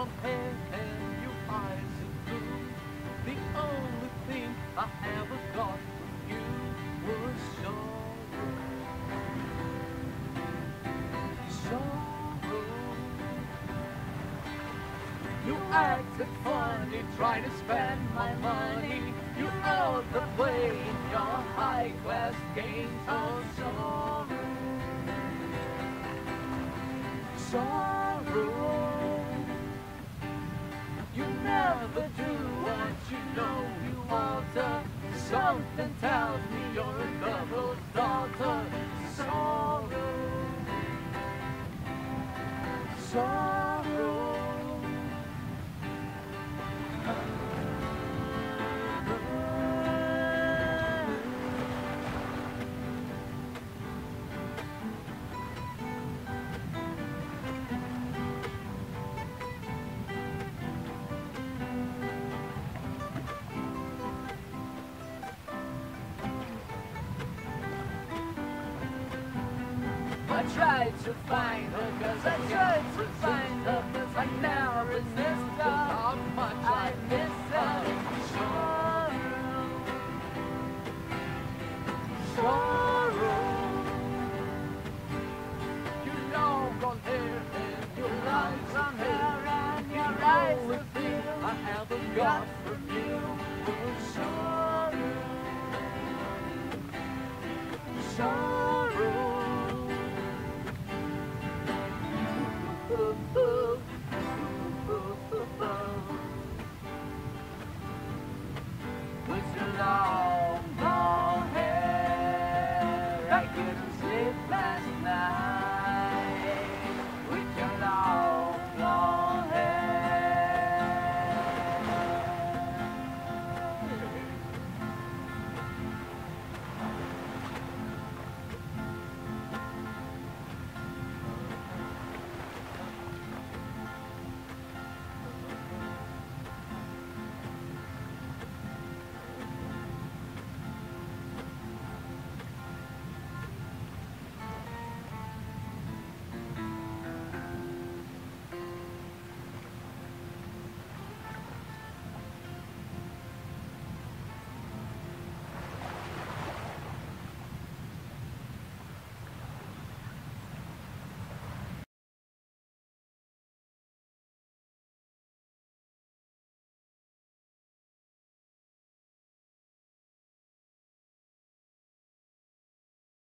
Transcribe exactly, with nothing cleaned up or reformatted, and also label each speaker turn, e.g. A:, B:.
A: long hair and your eyes of blue. The only thing I ever got from you was sorrow. Sorrow. You acted funny trying to spend my money. You rode the play in your high-class games of sorrow. Sorrow. You never do what you know you alter. Something tells me you're a devil's daughter. Sorrow. Sorrow. I tried to find her, cause I tried to find her, cause I now resist her. How much I miss her. Sorrow. Sorrow. You long gone hair and your eyes on hair and your eyes of fear I ever got from you was sorrow. Sorrow. With your long, long hair, I couldn't sleep last night.